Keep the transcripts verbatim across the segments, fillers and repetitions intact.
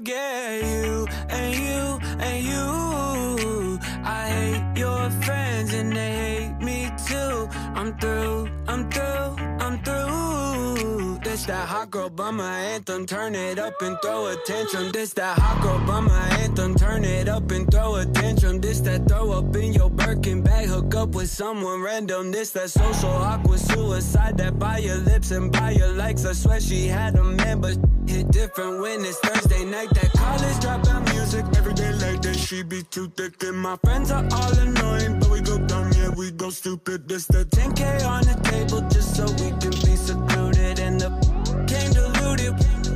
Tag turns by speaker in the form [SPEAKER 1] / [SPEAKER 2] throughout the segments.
[SPEAKER 1] forget you and you and you. I hate your friends and they hate me too. I'm through, I'm through, I'm through. This that hot girl bummer anthem, turn it up and throw a tantrum. This that hot girl bummer anthem, turn it up and throw a tantrum. This that throw up in your Birkin bag, hook up with someone random. This that social awkward suicide, that buy your lips and buy your likes. I swear she had a man, but hit different when it's Thursday night. That college dropout music, every day like that, she be too thick. And my friends are all annoying, but we go dumb, yeah, we go stupid. This the ten K on the table, just so we can be secluded. And the came diluted.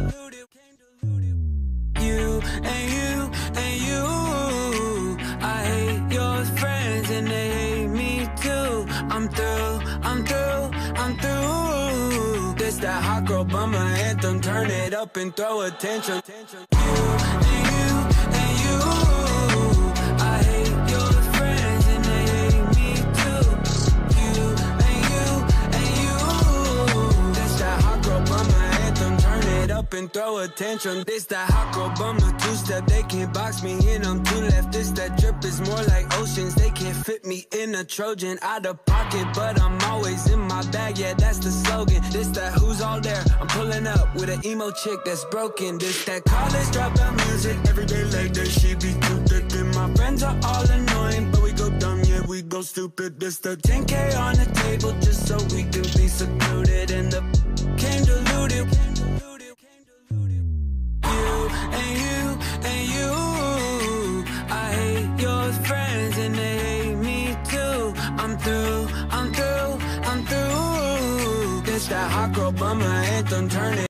[SPEAKER 1] You and you and you. I hate your friends and they hate me too. I'm through, I'm through, I'm through. This that hot girl bummer anthem, turn it up and throw a tantrum. You and you and you. I hate your friends and they hate me too. You and you and you. This that hot girl bummer anthem, turn it up and throw a tantrum. This that hot girl bummer two-step, they can't box me in, I'm too left. This that drip is more like oceans, they can't fit me in a Trojan. Out of pocket, but I'm always in my bag, yeah, that's the slogan. This that who's all there, I'm pulling up with an emo chick that's broken. This that college dropout music, every day like that, she be too thick. And my friends are all annoying, but we go dumb, yeah, we go stupid. This the ten K on the table, just so we can be secluded. And the came diluted. You and you and you. I hate your friends and they hate me too. I'm through, I'm through, I'm through. This that hot girl bummer anthem, turn it